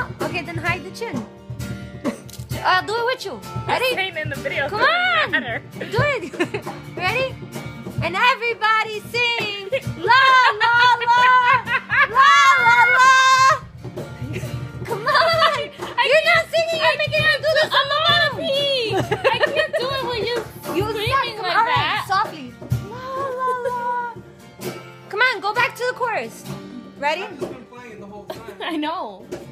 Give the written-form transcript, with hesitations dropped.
No? Okay, then hide the chin. I'll do it with you. Ready? Saying in the video. Come on. Do it. Ready? And everybody sing la la la la la la. Come on. You're not singing. You're making her do this alone. I can't do it with you screaming like all right, that. softly. La la la. Come on, go back to the chorus. Ready? I've just been playing the whole time. I know.